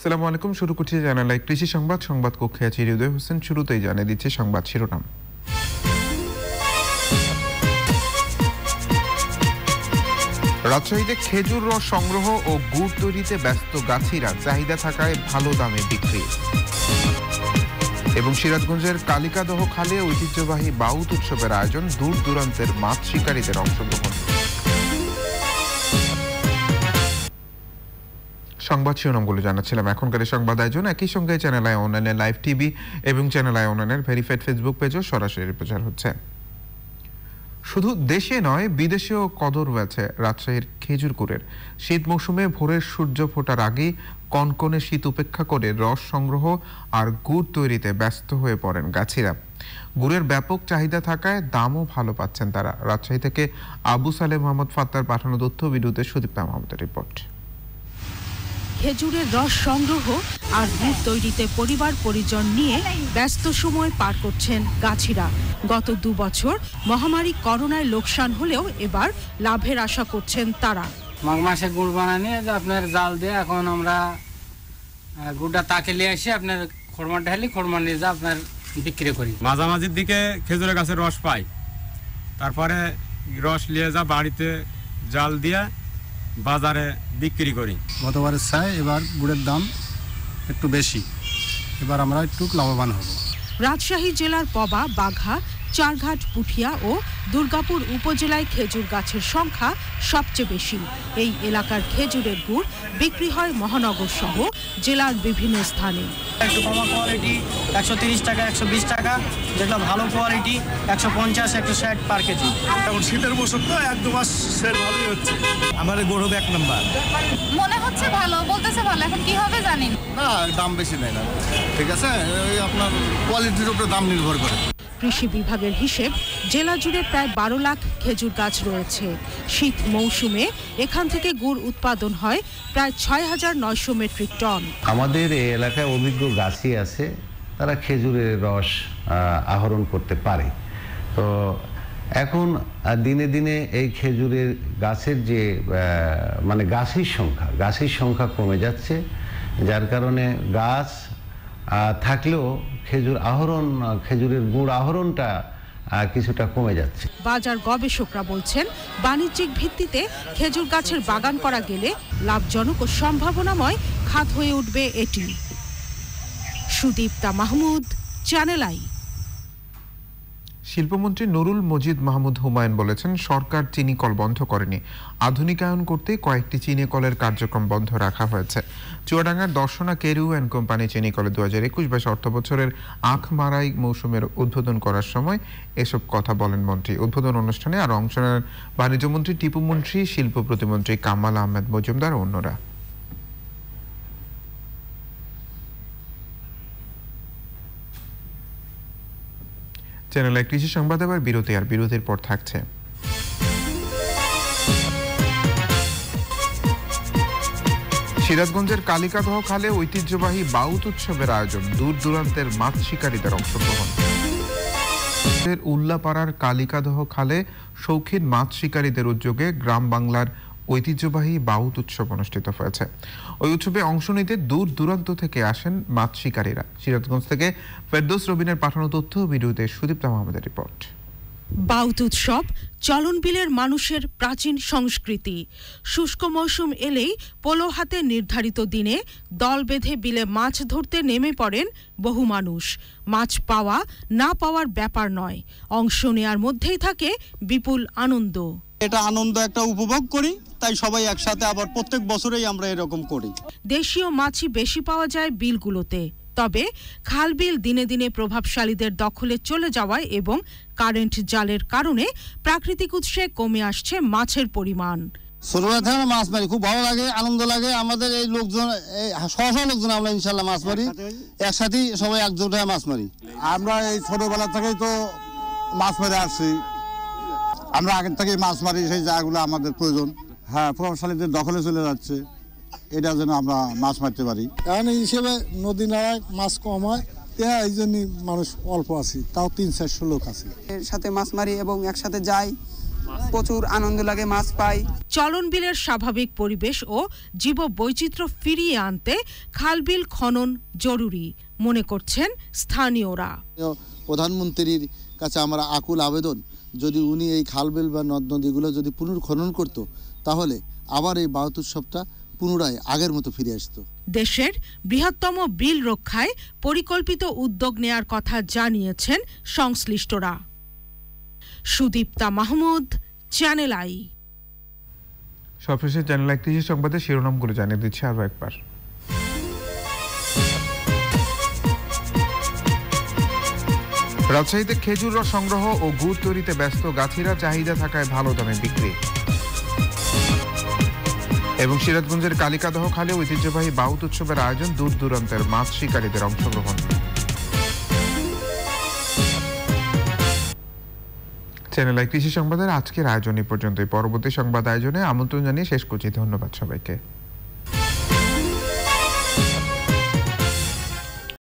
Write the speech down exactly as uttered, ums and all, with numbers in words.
আসসালামু আলাইকুম, শুরু করছি জানালায় কৃষি সংবাদ। সংবাদ কক্ষে আছে হৃদয় হোসেন। শুরুতেই জানিয়ে দিচ্ছে সংবাদ শিরোনাম। রাজশাহীতে খেজুর রস সংগ্রহ ও গুড় তৈরিতে ব্যস্ত গাছিরা, চাহিদা থাকায় ভালো দামে বিক্রি। এবং সিরাজগঞ্জের কালিকাদহ খালে ঐতিহ্যবাহী বাউত উৎসবের আয়োজন, দূর দূরান্তের মাছ শিকারীদের অংশগ্রহণ। সংবাদ শিরোনামগুলো জানাচ্ছিলাম। এখনকার সংবাদ আয়োজন একই সঙ্গে চ্যানেল আই অনলাইনের লাইভ টিভি এবং চ্যানেল আই অনলাইনের ভেরিফাইড ফেসবুক পেজও সরাসরি প্রচার হচ্ছে। শুধু দেশে নয়, বিদেশেও কদর রয়েছে রাজশাহীর খেজুর গুড়ের। শীত মৌসুমে ভোরের সূর্য ফোটার আগেই কনকনে শীত উপেক্ষা করে রস সংগ্রহ আর গুড় তৈরিতে ব্যস্ত হয়ে পড়েন গাছিরা। গুড়ের ব্যাপক চাহিদা থাকায় দামও ভালো পাচ্ছেন তারা। রাজশাহী থেকে আবু সালেহ মোহাম্মদ ফাত্তার পাঠানো তথ্য ভিডিওতে সুদীপ্তা মাহমুদের রিপোর্ট। খেজুরের রস সংগ্রহ আর গুড় তৈরিতে পরিবার পরিজন নিয়ে ব্যস্ত সময় পার করছেন গাছিরা। গত দু বছর মহামারী করোনায় লোকসান হলেও এবার লাভের আশা করছেন তারা। মাঘ মাসে গুড় বানানি আপনার জাল দিয়ে এখন আমরা গুড়টা তাকে নিয়ে এসে আপনার খড়মা ঢালি খড়মা নিয়ে যা আপনার বিক্রি করি। মাঝামাঝির দিকে খেজুরের গাছের রস পাই, তারপরে রস নিয়ে যা বাড়িতে জাল দিয়ে বাজারে বিক্রি করি। গতবারের চাই এবার গুড়ের দাম একটু বেশি, এবার আমরা একটু লাভবান হব। রাজশাহী জেলার পবা, বাঘা, চারঘাট, পুঠিয়া ও দুর্গাপুর উপজেলায় খেজুর গাছের সংখ্যা সবচেয়ে বেশি। এই এলাকার খেজুরের গুড় বিক্রি হয় মহানগর সহ জেলার বিভিন্ন স্থানে। একটু কমা কোয়ালিটি একশো তিরিশ টাকা, একশো বিশ টাকা, যেটা ভালো কোয়ালিটি একশো পঞ্চাশ, একশো ষাট পার কেজি। এখন শীতের মৌসুম তো এক দু মাস সেল ভালোই হচ্ছে। আমার গরু এক নাম্বার মনে হচ্ছে ভালো, বলতেছে ভালো, এখন কি হবে জানি না। দাম বেশি নেই না, ঠিক আছে, ওই আপনার কোয়ালিটির উপরে দাম নির্ভর করে। কৃষি বিভাগের হিসেব, জেলা জুড়ে প্রায় বারো লাখ খেজুর গাছ রয়েছে। শীত মৌসুমে এখান থেকে গুড় উৎপাদন হয় প্রায় ছয় হাজার নয়শো মেট্রিক টন। আমাদের এই এলাকায় অভিজ্ঞ গাছই আছে, তারা খেজুরের রস আহরণ করতে পারে। তো এখন দিনে দিনে এই খেজুরের গাছের যে মানে গাছের সংখ্যা গাছের সংখ্যা কমে যাচ্ছে, যার কারণে গাছ থাকলেও খেজুর আহরণ খেজুরের গুড় আহরণটা কিছুটা কমে যাচ্ছে। বাজার গবেষকরা বলছেন, বাণিজ্যিক ভিত্তিতে খেজুর গাছের বাগান করা গেলে লাভজনক ও সম্ভাবনাময় খাত হয়ে উঠবে এটি। Sudipta Mahmud, channel I. শিল্পমন্ত্রী নুরুল মজিদ মাহমুদ হুমায়ুন বলেছেন, সরকার চিনি কল বন্ধ করেনি, আধুনিকায়ন করতে কয়েকটি চিনি কলের কার্যক্রম বন্ধ রাখা হয়েছে। চুয়াডাঙ্গার দর্শনা কেরু অ্যান্ড কোম্পানি চিনি কলে দু হাজার একুশ বাইশ অর্থ বছরের আখ মারাই মৌসুমের উদ্বোধন করার সময় এসব কথা বলেন মন্ত্রী। উদ্বোধন অনুষ্ঠানে আরও অংশ নেন বাণিজ্যমন্ত্রী টিপু মুন্সি, শিল্প প্রতিমন্ত্রী কামাল আহমেদ মজুমদার ও অন্যরা। চ্যানেলে কৃষি সংবাদ এবার বিরতি, আর বিরতির পর থাকছে সিরাজগঞ্জের কালিকাদহ খালে ঐতিহ্যবাহী বাউত উৎসবের আয়োজন, দূর দূরান্তের মাছ শিকারীদের অংশগ্রহণ। উল্লাপাড়ার কালিকাদহ খালে শৌখিন মাছ শিকারীদের উদ্যোগে গ্রাম বাংলার ঐতিহ্যবাহী বাউত উৎসব অনুষ্ঠিত হয়েছে। ওই উৎসবে অংশ নিতে দূর দূরান্ত থেকে আসেন মাছ শিকারীরা। সিরাজগঞ্জ থেকে ফেরদৌস রবিনের পাঠানো তথ্য ভিডিওতে সুদীপ্তা মাহমুদের রিপোর্ট। বাউত উৎসব চলন বিলের মানুষের প্রাচীন সংস্কৃতি। শুষ্ক মৌসুম এলেই পোলো হাতে নির্ধারিত দিনে দল বেঁধে বিলে মাছ ধরতে নেমে পড়েন বহু মানুষ। মাছ পাওয়া না পাওয়ার ব্যাপার নয়, অংশ নেয়ার মধ্যেই থাকে বিপুল আনন্দ। এটা আনন্দ একটা উপভোগ করি, তাই সবাই একসাথে আবার প্রত্যেক বছরেই আমরা এরকম করি। দেশীয় মাছই বেশি পাওয়া যায় বিলগুলোতে, তবে খাল বিল দিনে দিনে প্রভাবশালীদের দখলে চলে যাওয়ায় এবং কারেন্ট জালের কারণে প্রাকৃতিক উৎসে কমে আসছে মাছের পরিমাণ। ছোটবেলা থেকে মাছ মারি, খুব ভালো লাগে, আনন্দ লাগে। আমাদের এই লোকজন সহসা লোকজন আমরা ইনশাল্লাহ মাছ মারি, একসাথেই সবাই একজোট হয়ে মাছ মারি। আমরা এই ছোটবেলা থেকেই তো মাছ মারি আসছি, আমরা আগের থেকেই মাছ মারি, সেই জায়গাগুলো আমাদের প্রয়োজন। হ্যাঁ, প্রভাবশালীদের দখলে চলে যাচ্ছে, এটা যেন আমরা মাছ মারতে পারি। এখন এই হিসেবে নদী নালায় মাছ কম হয়, এই জন্য মানুষ অল্প আছি, তাও তিন চারশো লোক আছে। এর সাথে মাছ মারি এবং একসাথে যাই, প্রচুর আনন্দ লাগে, মাছ পাই। চলন বিলের স্বাভাবিক পরিবেশ ও জীববৈচিত্র্য ফিরিয়ে আনতে খালবিল খনন জরুরি মনে করছেন স্থানীয়রা। প্রধানমন্ত্রীর কাছে আমরা আকুল আবেদন, যদি উনি এই খালবিল বা নদ নদীগুলো যদি পুনর্খনন করত, তাহলে আবার এই বাউত উৎসবটা পুনরায় আগের মতো ফিরে আসতো। দেশের বৃহত্তম বিল রক্ষায় পরিকল্পিত উদ্যোগ নেয়ার কথা জানিয়েছেন সংশ্লিষ্টরা। Sudipta Mahmud, channel I. সবশেষে চ্যানেল আই কৃষি সংবাদের শিরোনামগুলো জানিয়ে দিচ্ছে আরো একবার। রাজশাহীতে খেজুর রস সংগ্রহ ও গুড় তৈরিতে ব্যস্ত গাছিরা, চাহিদা থাকায় ভালো দামে বিক্রি। এবং সিরাজগঞ্জের কালিকাদহ খালে ঐতিহ্যবাহী বাউত উৎসবের আয়োজন, দূর দূরান্তের মাছ শিকারীদের অংশগ্রহণ। চ্যানেল আই কৃষি সংবাদের আজকের আয়োজন এই পর্যন্তই। পরবর্তী সংবাদ আয়োজনে আমন্ত্রণ জানিয়ে শেষ করছি। ধন্যবাদ সবাইকে।